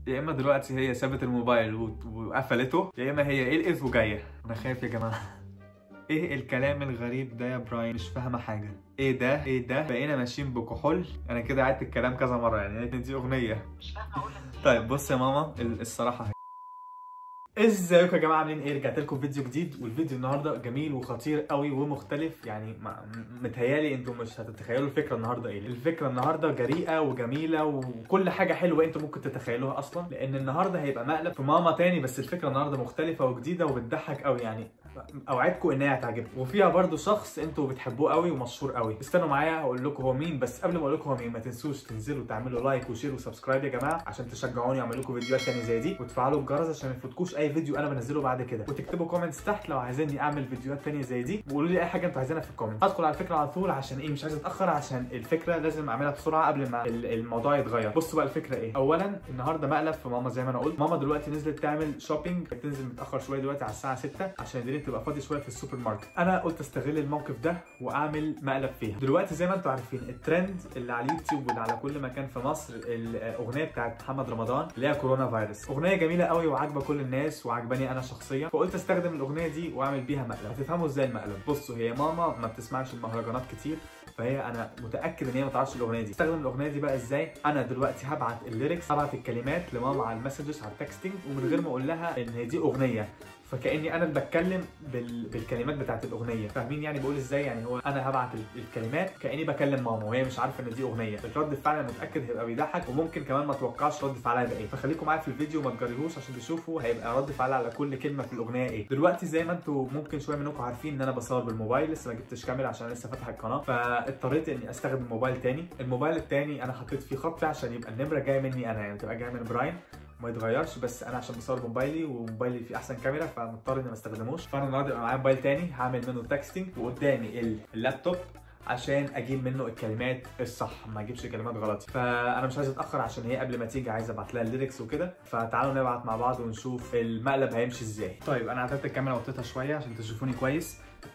يا اما دلوقتي هي سابت الموبايل وقفلته، يا اما هي قلقت وجايه. انا خايف يا جماعه. ايه الكلام الغريب ده يا براين؟ مش فاهمه حاجه. ايه ده؟ ايه ده؟ بقينا ماشيين بكحول. انا كده عدت الكلام كذا مره، يعني دي اغنيه. مش فاهمه اقول لك. طيب بص يا ماما، الصراحه ازيكم يا جماعه، عاملين ايه؟ رجعت لكم فيديو جديد، والفيديو النهارده جميل وخطير قوي ومختلف. يعني متهيالي انتم مش هتتخيلوا الفكره النهارده ايه. الفكره النهارده جريئه وجميله وكل حاجه حلوه انتم ممكن تتخيلوها اصلا، لان النهارده هيبقى مقلب في ماما تاني. بس الفكره النهارده مختلفه وجديده وبتضحك قوي، يعني اوعدكم انها هتعجبكم. وفيها برده شخص انتوا بتحبوه قوي ومشهور قوي. استنوا معايا هقول لكم هو مين. بس قبل ما اقول لكم هو مين، ما تنسوش تنزلوا تعملوا لايك وشير وسبسكرايب يا جماعه، عشان تشجعوني اعمل لكم فيديوهات تانية زي دي، وتفعلوا الجرس عشان ما يفوتكوش اي فيديو انا بنزله بعد كده، وتكتبوا كومنتس تحت لو عايزيني اعمل فيديوهات تانية زي دي، وقولوا لي اي حاجه انتوا عايزينها في الكومنت. هدخل على الفكره على طول عشان ايه، مش عايز اتاخر، عشان الفكره لازم اعملها بسرعه قبل ما الموضوع يتغير. بصوا بقى الفكره ايه. اولا النهارده مقلب في ماما زي ما انا قلت. ماما دلوقتي نزلت تعمل شوبينج، بتنزل متاخر شويه دلوقتي على الساعه 6 عشان الدنيا تبقى فاضيه شويه في السوبر ماركت. انا قلت استغل الموقف ده واعمل مقلب فيها. دلوقتي زي ما انتم عارفين الترند اللي على اليوتيوب واللي على كل مكان في مصر، الاغنيه بتاعت محمد رمضان اللي هي كورونا فيروس. اغنيه جميله قوي وعاجبه كل الناس وعجباني انا شخصيا، فقلت استخدم الاغنيه دي واعمل بيها مقلب. هتفهموا ازاي المقلب. بصوا، هي ماما ما بتسمعش المهرجانات كتير، فهي انا متاكد ان هي ما تعرفش الاغنيه دي. استخدم الاغنيه دي بقى ازاي؟ انا دلوقتي هبعت الليركس، هبعت الكلمات لماما على المسجز على التكستنج، ومن غير ما اقول لها ان دي اغنيه، فكاني انا اللي بتكلم بالكلمات بتاعت الاغنيه. فاهمين يعني بقول ازاي؟ يعني هو انا هبعت الكلمات كاني بكلم ماما وهي مش عارفه ان دي اغنيه. رد الفعل انا متاكد هيبقى بيضحك، وممكن كمان ما اتوقعش رد فعلها هيبقى ايه. فخليكم معايا في الفيديو وما تجريهوش عشان تشوفوا هيبقى رد فعل على كل كلمه في الاغنيه ايه. دلوقتي زي ما انتم ممكن شويه منكم عارفين ان انا بصور بالموبايل، لسه ما جبتش كاميرا عشان لسه فاتح القناه، فاضطريت اني استخدم موبايل تاني. الموبايل التاني انا حطيت فيه خط عشان يبقى النمره جايه مني انا، يعني تبقى جايه من براين ما يتغيرش. بس انا عشان بصور بموبايلي وموبايلي فيه احسن كاميرا فمضطر اني ما استخدموش. فانا النهارده يبقى معايا موبايل تاني هعمل منه تكستنج، وقدامي اللابتوب عشان اجيب منه الكلمات الصح، ما اجيبش كلمات غلط. فانا مش عايز اتاخر عشان هي قبل ما تيجي عايز ابعت لها الليركس وكده. فتعالوا نبعت مع بعض ونشوف المقلب هيمشي ازاي. طيب انا عدلت الكاميرا وطيتها شويه عشان تشوفوني كويس.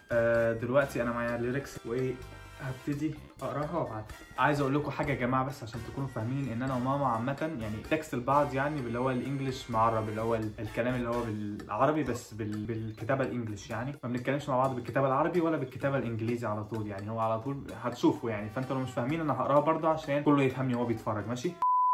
دلوقتي انا معايا الليركس وايه، هبتدي اقراها وابعتها. عايز اقول لكم حاجه يا جماعه بس عشان تكونوا فاهمين ان انا وماما عامه يعني تكست لبعض، يعني اللي هو الانجليش معرب، اللي هو الكلام اللي هو بالعربي بس بالكتابه الانجليش. يعني ما بنتكلمش مع بعض بالكتابه العربي ولا بالكتابه الانجليزي على طول، يعني هو على طول هتشوفوا يعني. فانتوا لو مش فاهمين انا هقراها برضه عشان كله يفهمني وهو بيتفرج، ماشي؟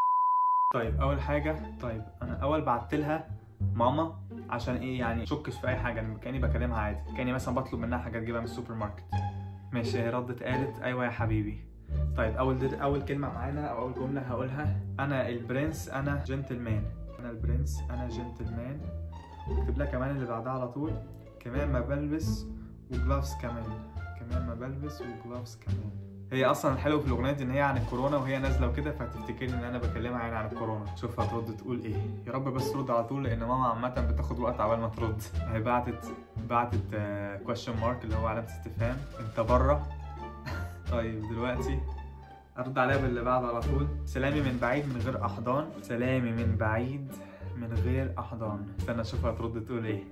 طيب اول حاجه، طيب انا اول بعت لها ماما عشان ايه، يعني شكش في اي حاجه، كاني بكلمها عادي، كاني مثلا بطلب منها حاجه تجيبها من السوبر ماركت. ماشي، هي ردت قالت ايوه يا حبيبي. طيب اول كلمه معانا او اول جمله هقولها، انا البرنس انا جنتلمان. انا البرنس انا جنتلمان. اكتب لها كمان اللي بعدها على طول، كمان ما بلبس وجلافز كمان، كمان ما بلبس وجلافز كمان. هي اصلا الحلو في الاغنيه دي ان هي عن الكورونا وهي نازله وكده، فهتفتكرني ان انا بكلمها يعني عن الكورونا. شوف هترد تقول ايه. يا رب بس ترد على طول، لان ماما عامه بتاخد وقت عبال ما ترد. هي بعتت كويشن مارك اللي هو علامه استفهام، انت بره. طيب دلوقتي ارد عليها باللي بعده على طول، سلامي من بعيد من غير احضان، سلامي من بعيد من غير احضان. استنى اشوف هترد تقول ايه.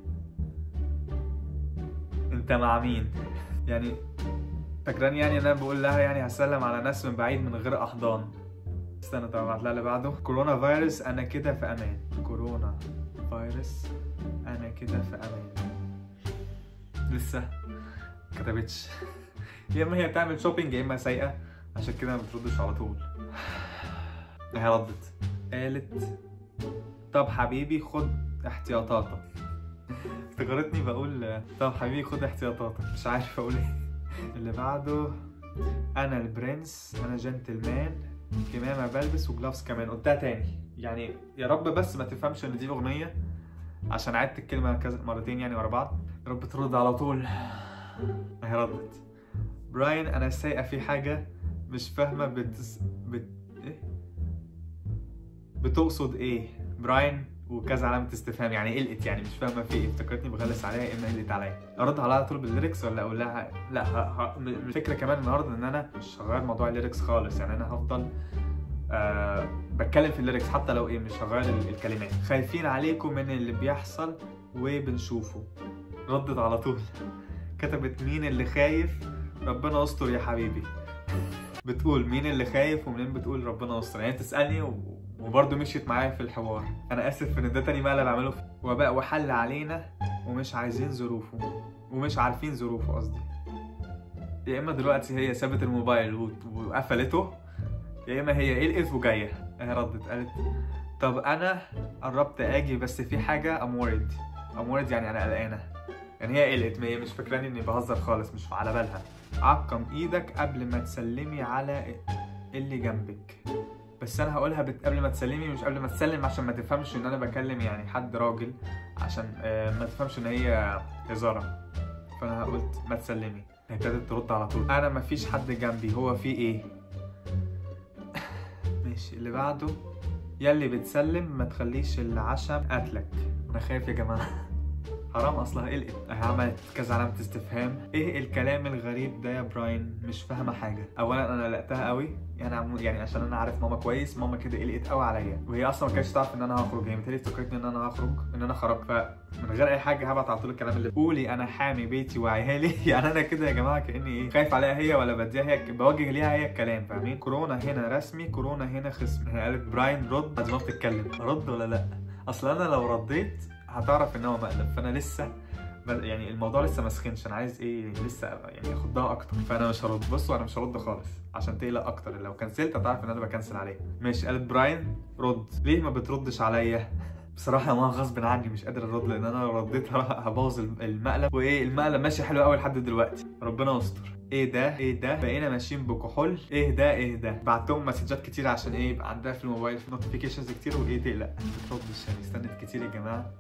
انت مع مين؟ يعني فاكراني يعني انا بقول لها يعني هسلم على ناس من بعيد من غير احضان. استنى طب ابعت لها اللي بعده، كورونا فيروس انا كده في امان، كورونا فيروس انا كده في امان. لسه كتبتش. يا اما هي بتعمل شوبينج يا اما سايقه، عشان كده ما بتردش على طول. هي ردت قالت طب حبيبي خد احتياطاتك. افتكرتني بقول طب حبيبي خد احتياطاتك، مش عارف اقول ايه. اللي بعده، انا البرنس انا جنتلمان، كمامه بلبس وجلافز كمان. قلتها تاني يعني، يا رب بس ما تفهمش ان دي اغنيه عشان عدت الكلمه كذا مرتين يعني ورا بعض. يا رب ترد على طول. هي ردت براين انا سايقه في حاجه مش فاهمه ايه بتقصد ايه براين، وكذا علامه استفهام، يعني قلقت يعني مش فاهمه في ايه. افتكرتني بغلس عليها يا اما قلقت عليا. ارد عليها على طول بالليركس ولا اقول لها لا؟ الفكره كمان النهارده ان انا مش هغير موضوع الليركس خالص، يعني انا هفضل بتكلم في الليركس حتى لو ايه، مش هغير الكلمات. خايفين عليكم من اللي بيحصل وبنشوفه. ردت على طول كتبت مين اللي خايف، ربنا يستر يا حبيبي. بتقول مين اللي خايف ومنين بتقول ربنا يستر، يعني تسالني وبرضه مشيت معايا في الحوار. انا اسف ان ده تاني مقلب بعمله وباء وحل علينا ومش عايزين ظروفه ومش عارفين ظروفه قصدي. يا اما دلوقتي هي سابت الموبايل وقفلته، يا اما هي قلقت وجايه. هي ردت قالت طب انا قربت اجي بس في حاجه امورد يعني انا قلقانه. يعني هي قلقت، ما هي مش فاكراني اني بهزر خالص، مش على بالها. عقم ايدك قبل ما تسلمي على اللي جنبك. بس انا هقولها قبل ما تسلمي مش قبل ما تسلم، عشان ما تفهمش ان انا بكلم يعني حد راجل، عشان ما تفهمش ان هي هزاره. فانا قلت ما تسلمي. هي ابتدت ترد على طول انا مفيش حد جنبي، هو في ايه؟ ماشي اللي بعده. ياللي بتسلم ما تخليش العشم قتلك. انا خايف يا جماعه. حرام اصلها قلقت. عملت كذا علامة استفهام. ايه الكلام الغريب ده يا براين؟ مش فاهمة حاجة. اولا انا قلقتها قوي يعني عشان انا عارف ماما كويس. ماما كده قلقت قوي عليا، وهي اصلا ما كانتش تعرف ان انا هخرج. هي متهيألي افتكرتني ان انا هخرج، ان انا خرجت. فمن غير اي حاجة هبعت على طول الكلام اللي قولي انا حامي بيتي وعيالي. يعني انا كده يا جماعة كأني ايه، خايف عليها هي ولا بديها هي، بوجه ليها هي الكلام، فاهمين؟ كورونا هنا رسمي، كورونا هنا خصمي. هي قالت براين رد بعد ما بتتكلم. ارد ولا لا؟ اصل انا لو رديت هتعرف ان هو مقلب، فانا لسه يعني الموضوع لسه ما سخنش. انا عايز ايه لسه يعني اخدها اكتر، فانا مش هرد. بصوا انا مش هرد خالص عشان تقلق اكتر. لو كنسلت هتعرف ان انا بكنسل عليها. ماشي قالت براين رد. ليه ما بتردش عليا؟ بصراحه ما غصب عني مش قادر ارد، لان انا لو رديت هبوظ المقلب. وايه المقلب ماشي حلو قوي لحد دلوقتي، ربنا يستر. ايه ده بقينا ماشيين بكحول. ايه ده بعتهم مسجات كتير عشان ايه، يبقى عندها في الموبايل في نوتيفيكيشنز كتير، وايه تقلق ما بتردش. يعني استنت كتير يا جماعه.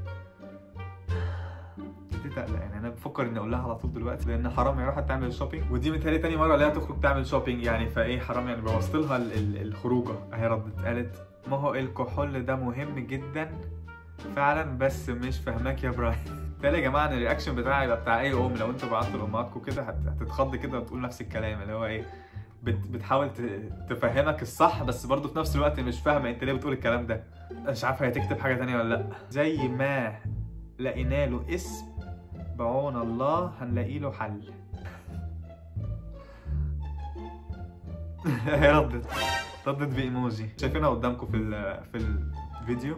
تقلق يعني. انا بفكر اني اقول لها على طول دلوقتي، لان حرام هي راحت تعمل شوبينج، ودي متهيألي تاني مره الاقيها تخرج تعمل شوبينج يعني. فايه حرام يعني بوظت لها الخروجه. اهي ردت قالت ما هو الكحول ده مهم جدا فعلا، بس مش فاهماك يا براين. تاني يا جماعه ان الرياكشن بتاعي يبقى بتاع اي لو انتوا بعتوا لامهاتكم كده هتتخض كده وتقول نفس الكلام، اللي هو ايه، بتحاول تفهمك الصح، بس برضه في نفس الوقت مش فاهمه انت ليه بتقول الكلام ده. مش عارفه هي تكتب حاجه تانيه ولا لا. زي ما لقينا له اسم بعون الله هنلاقي له حل. هي ردت بايموجي شايفينها قدامكم في الفيديو.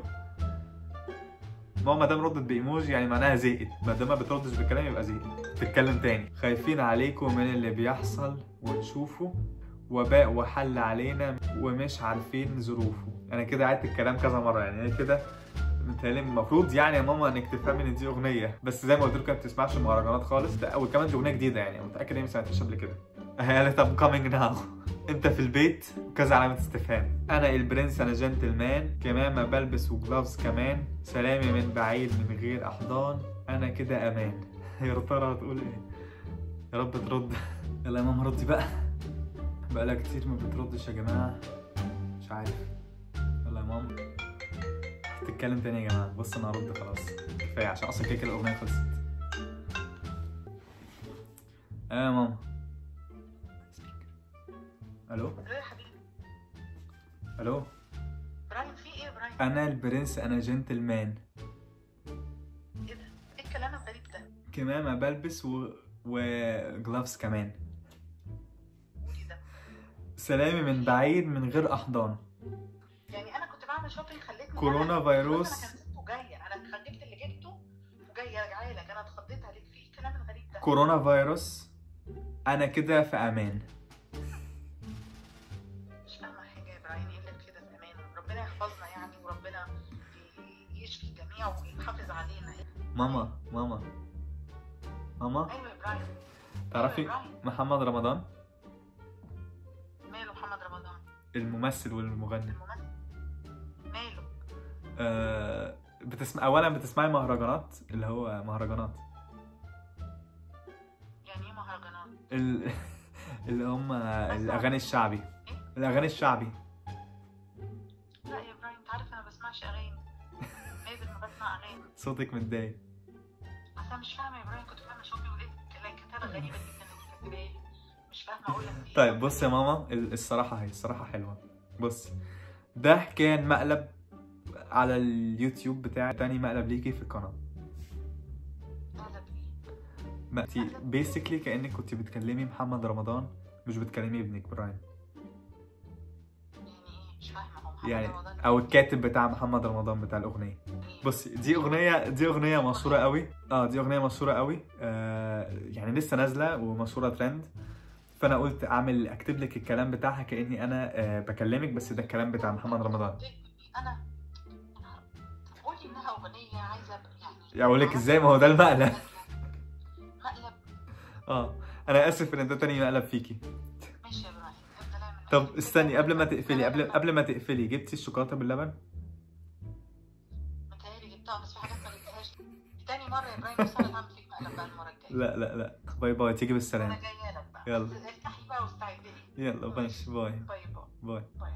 ماما دام ردت بايموجي يعني معناها زهقت، ما دام ما بتردش بالكلام يبقى زهقت. تتكلم تاني. خايفين عليكم من اللي بيحصل ونشوفه، وباء وحل علينا ومش عارفين ظروفه. انا كده عدت الكلام كذا مره يعني. هي كده متهيألي المفروض يعني يا ماما انك تفهمي ان دي اغنيه، بس زي ما قلت لكم ما بتسمعش المهرجانات خالص. ده وكمان دي اغنيه جديده يعني، متاكد ان هي ما سمعتهاش قبل كده. هي قالت ام كامينج ناو. انت في البيت كذا علامه استفهام. انا البرنس انا جنتلمان، كمامه بلبس وجلافز كمان، سلامي من بعيد من غير احضان، انا كده امان. يا ترى هتقول ايه؟ يا رب ترد. يلا يا ماما ردي بقالها كتير ما بتردش يا جماعه، مش عارف. يلا يا ماما تتكلم تاني يا جماعه. بص انا هرد خلاص كفايه، عشان اصلا كده الاغنيه خلصت. يا ماما. الو يا حبيبي. الو براين في ايه يا براين؟ انا البرنس انا جنتلمان. ايه ده؟ ايه الكلام الغريب ده؟ كمامه بلبس وجلافز كمان، قولي ده. سلامي من بعيد من غير احضان. يعني انا كنت بعمل شوبينج خليتني كورونا فيروس. انا كنسلت وجايه، انا جبت اللي جبته وجايه راجعه لك. انا اتخضيت عليك في ايه الكلام الغريب ده؟ كورونا فيروس انا كده في امان. مش فاهمه حاجه يا براين. ايه اللي كده في امان؟ ربنا يحفظنا يعني، وربنا يشفي الجميع ويحافظ علينا. ماما ايوه يا براين. تعرفي أيوة يا براين. محمد رمضان ماله محمد رمضان؟ الممثل والمغني. ماله؟ اولا بتسمعي مهرجانات؟ اللي هو مهرجانات يعني ايه مهرجانات؟ اللي هم الاغاني الشعبي. الاغاني الشعبي. لا يا براين انت عارف انا ما بسمعش اغاني. نادر ما بسمع اغاني. صوتك متضايق. بس انا مش فاهمه يا براين. كنت فاهمه شوبي ولقيت كتابه غريبه جدا اللي كاتباها لي. مش فاهمه اقول لك ايه. طيب بص يا ماما، الصراحه حلوه. بص ده كان مقلب على اليوتيوب بتاعي، تاني مقلب ليكي في القناه. مقلب ايه؟ بيسكلي كأنك كنت بتكلمي محمد رمضان مش بتكلمي ابنك براين. يعني رمضان. او الكاتب بتاع محمد رمضان بتاع الاغنيه. بصي دي اغنيه مشهوره قوي. دي اغنيه مشهوره قوي، يعني لسه نازله ومشهوره ترند. فانا قلت اكتب لك الكلام بتاعها كاني انا بكلمك، بس ده الكلام بتاع محمد رمضان. انا قولي انها اغنيه عايزه يعني اقول لك ازاي؟ ما هو ده المقلب. مقلب. انا اسف ان ده تاني مقلب فيكي. ماشي يا ابراهيم، افضل اعمل. طب استني قبل ما تقفلي، قبل ما تقفلي، جبتي الشوكولاته باللبن؟ متهيألي جبتها بس في حاجات ما جبتهاش. تاني مره يا ابراهيم، بس انا هعمل فيك مقلب بقى المره الجايه. لا باي باي، تيجي بالسلامه. انا جايه لك بقى. يلا افتحي بقى واستعدي لي. يلا ماشي، باي باي باي. باي. باي.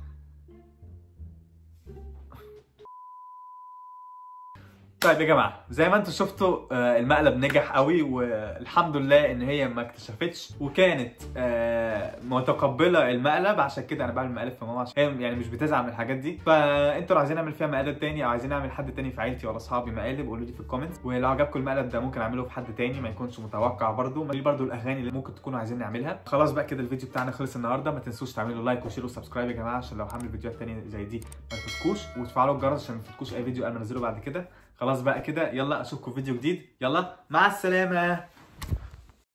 طيب يا جماعه، زي ما انتم شفتوا المقلب نجح قوي، والحمد لله ان هي ما اكتشفتش وكانت متقبله المقلب. عشان كده انا بعمل مقالب في ماما، عشان هي يعني مش بتزعل من الحاجات دي. فانتوا لو عايزين اعمل فيها مقالب تاني او عايزين اعمل حد تاني في عيلتي ولا اصحابي مقالب، قولوا لي في الكومنت. ولو عجبكم المقلب ده ممكن اعمله في حد تاني ما يكونش متوقع برده. دي برده الاغاني اللي ممكن تكونوا عايزين نعملها. خلاص بقى كده الفيديو بتاعنا خلص النهارده. ما تنسوش تعملوا لايك وشير وسبسكرايب يا جماعه، عشان لو هعمل فيديوهات تانيه زي دي ما تفوتكوش، وتفعلوا الجرس عشان ما تفوتكوش اي فيديو انا انزله بعد كده. خلاص بقى كده، يلا اشوفكم في فيديو جديد. يلا مع السلامه.